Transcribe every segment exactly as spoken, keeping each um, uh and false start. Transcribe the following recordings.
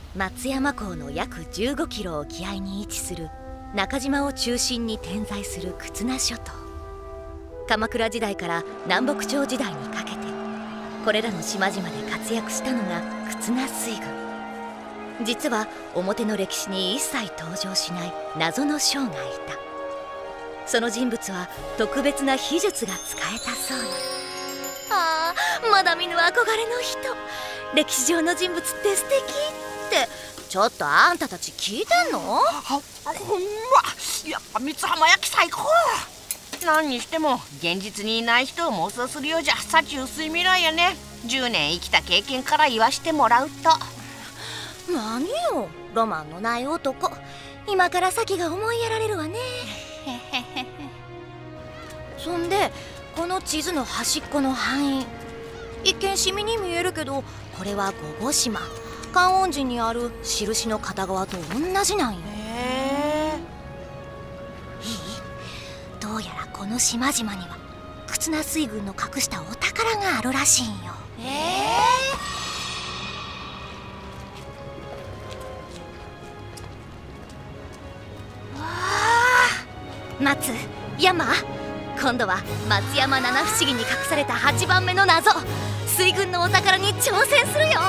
松山港の約じゅうごキロ沖合に位置する中島を中心に点在する忽那諸島。鎌倉時代から南北朝時代にかけてこれらの島々で活躍したのが忽那水軍。実は表の歴史に一切登場しない謎の将がいた。その人物は特別な秘術が使えたそうな。ああ、まだ見ぬ憧れの人。歴史上の人物って素敵って。ちょっとあんたたち聞いてんの？ほんまやっぱ三浜焼き最高。何にしても現実にいない人を妄想するようじゃ幸薄い未来やね。じゅうねん生きた経験から言わしてもらうと。 何よ、ロマンのない男。今から先が思いやられるわね。そんでこの地図の端っこの範囲、一見シミに見えるけどこれは五後島、観音寺にある印の片側と同じなんよ。 へいい？どうやらこの島々には忽那水軍の隠したお宝があるらしいんよ。 ええー、わあ、松山、今度は松山七不思議に隠されたはちばんめの謎、水軍のお宝に挑戦するよ。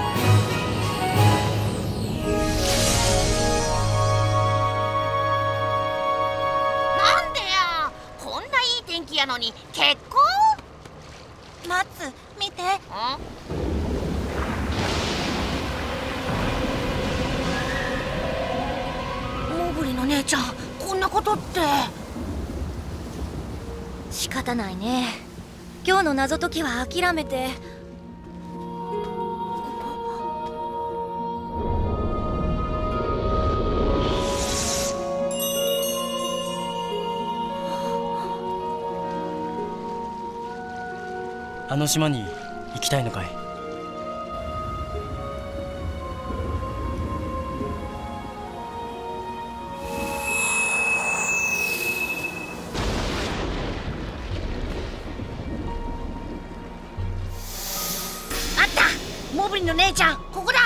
なんでや、こんないい天気やのに結婚？ 松、見て。 ん？モブリの姉ちゃん、こんなことって。 仕方ないね。今日の謎解きは諦めて。 あの島に行きたいのかい？ あった、モブリの姉ちゃん、ここだ。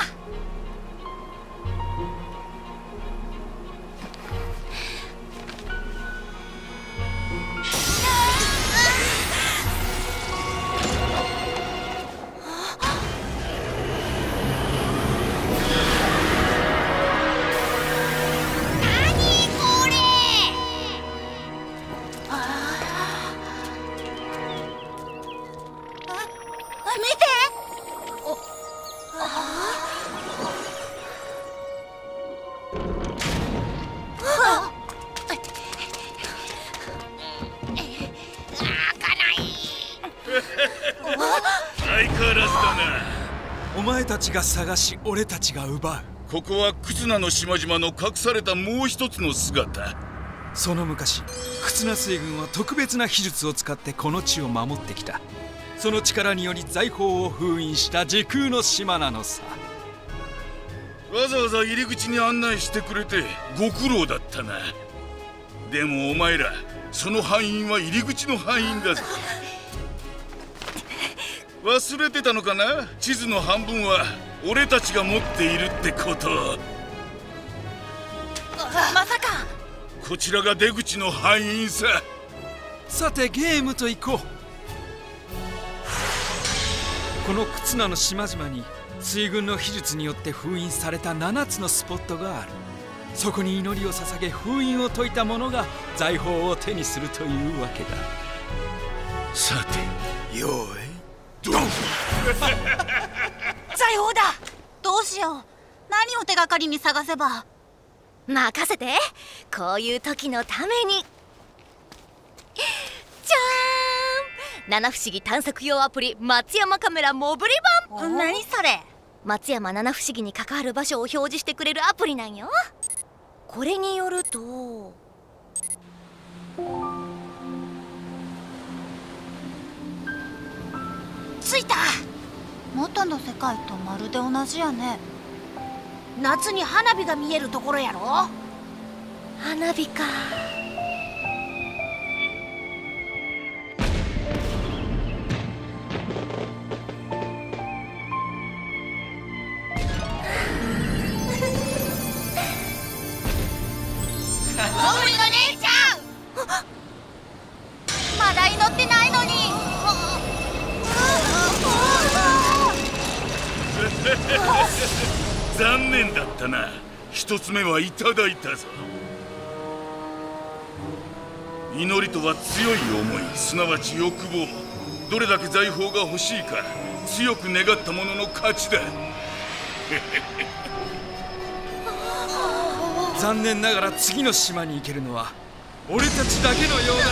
相変わらずだな。 お前たちが探し俺たちが奪う。 ここは忽那の島々の隠されたもう一つの姿。 その昔、忽那水軍は特別な秘術を使ってこの地を守ってきた。その力により財宝を封印した時空の島なのさ。 わざわざ入り口に案内してくれてご苦労だったな。でもお前ら、その範囲は入り口の範囲だぞ。忘れてたのかな。地図の半分は俺たちが持っているってこと。 まさかこちらが出口の範囲さ。 さてゲームといこう。この忽那の島々に水軍の秘術によって封印されたななつのスポットがある。そこに祈りを捧げ封印を解いた者が財宝を手にするというわけだ。 さて、よーいドン。 財宝だ。どうしよう。何を手がかりに探せば。 任せて。こういう時のために。じゃーん、七不思議探索用アプリ松山カメラモブリ版。 何それ。 松山七不思議に関わる場所を表示してくれるアプリなんよ。これによると、 着いた。 元の世界とまるで同じやね。 夏に花火が見えるところやろ。 花火か。 残念だったな。一つ目はいただいたぞ。祈りとは強い思い、すなわち欲望。どれだけ財宝が欲しいか強く願った者の勝ちだ。 残念ながら次の島に行けるのは俺たちだけのようだな。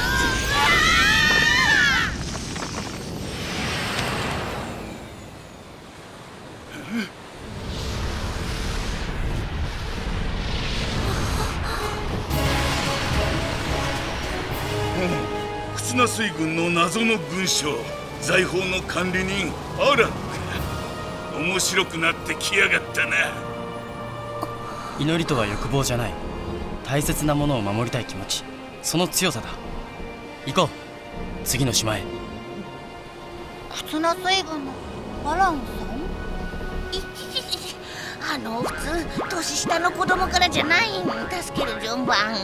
忽那水軍の謎の軍将、財宝の管理人アランか。面白くなってきやがったな。 祈りとは欲望じゃない、大切なものを守りたい気持ち、その強さだ。行こう、次の島へ。 忽那水軍のアランさん？ いちちちあの普通年下の子供からじゃないん、助ける順番。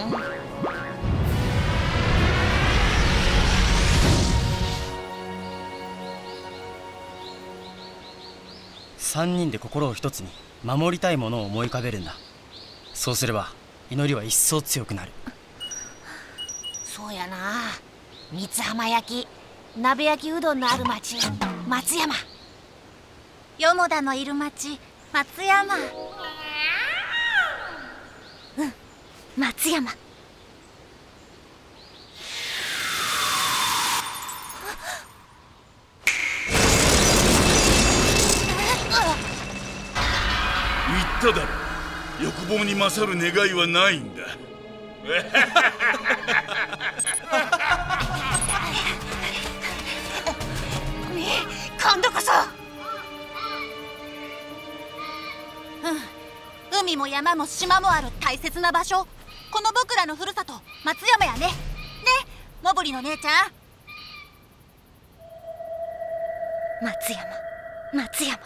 三人で心を一つに守りたいものを思い浮かべるんだ。そうすれば祈りは一層強くなる。 そうやな。三津浜焼き、鍋焼きうどんのある町松山。 よもだのいる町松山。 うん松山。 言っただろ、欲望に勝る願いはないんだ。 今度こそ。 うん、海も山も島もある大切な場所、この僕らのふるさと松山やね。ね、もぶりの姉ちゃん。 松山松山。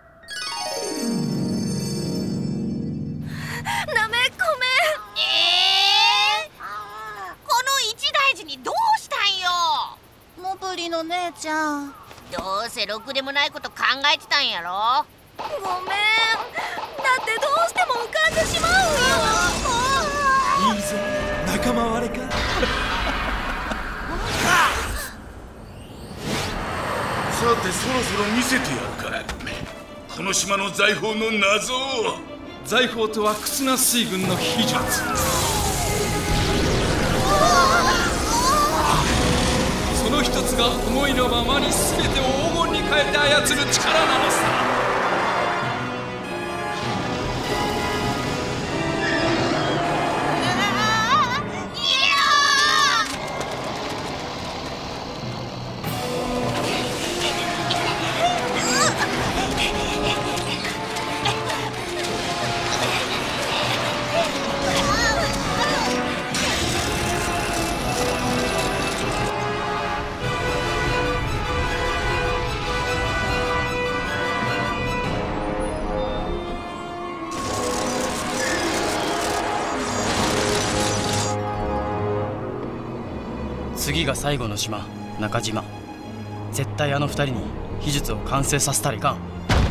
なめごめん。 ええー、この一大事にどうしたんよ。 もぶりの姉ちゃん、 どうせろくでもないこと考えてたんやろ。 ごめん、だってどうしても浮かんでしまうよ。 いいぞ、仲間割れか。 さてそろそろ見せてやるか、この島の財宝の謎を。 財宝とは忽那水軍の秘術。その一つが思いのままに全てを黄金に変えて操る力なのさ。 次が最後の島、中島。絶対あの二人に秘術を完成させたらいかん。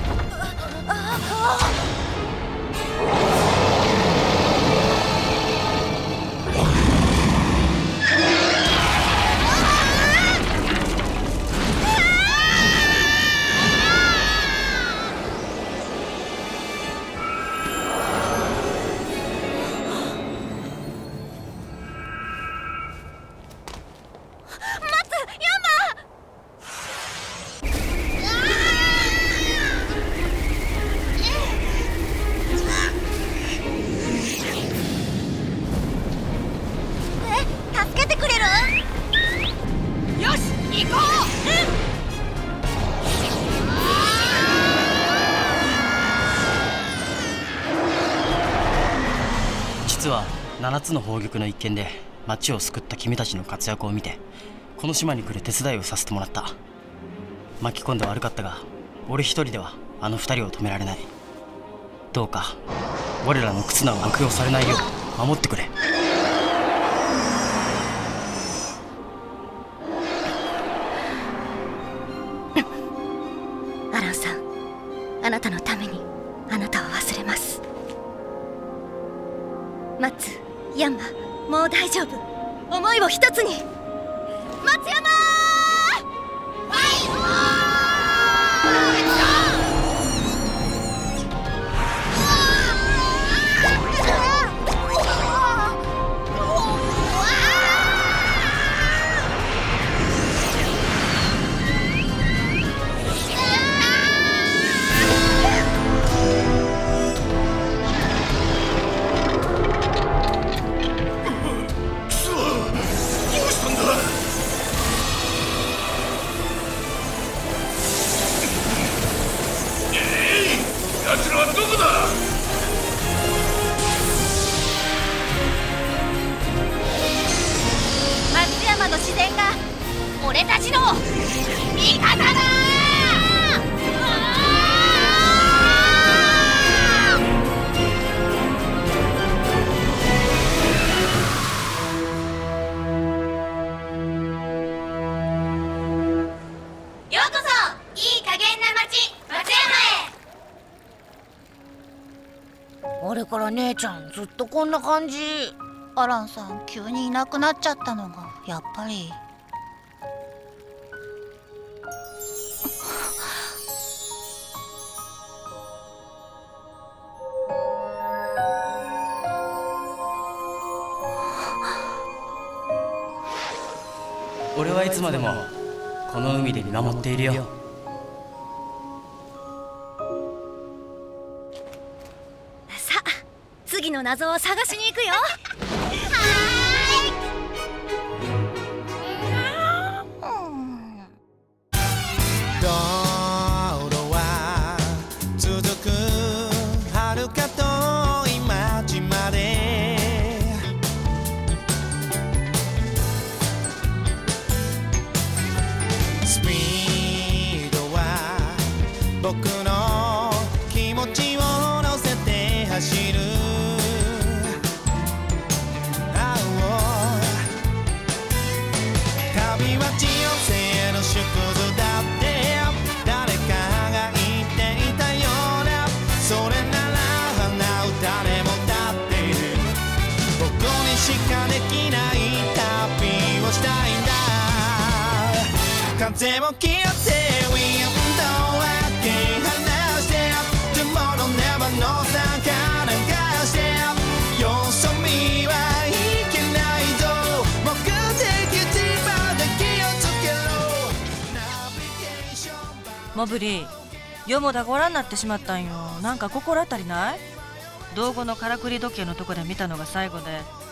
実はななつの宝玉の一件で町を救った君たちの活躍を見て、この島に来る手伝いをさせてもらった。巻き込んで悪かったが、俺一人ではあの二人を止められない。どうか我らの忽那を悪用されないよう守ってくれ。 アランさん、 あなたのためにあなたを忘れます。松、ヤンマ、もう大丈夫。思いを一つに。松山の自然が俺たちの味方だ。ようこそいい加減な町松山へ。 あれから姉ちゃんずっとこんな感じ。 アランさん急にいなくなっちゃったのがやっぱり。 俺はいつまでもこの海で見守っているよ。 さあ次の謎を探しに行くよ。 僕の気持ちを乗せて走る旅は人生の縮図だって誰かが言っていたような。それなら花歌でも歌っている。僕にしかできない旅をしたいんだ。風を切ってウィンドウへ離して Tomorrow never knows 流れしてよそ見はいけないぞ。目的地まで気をつけろ。ナビゲーションモブリー、よもだご覧になってしまったんよ。なんか心当たりない？道後のからくり時計のとこで見たのが最後で、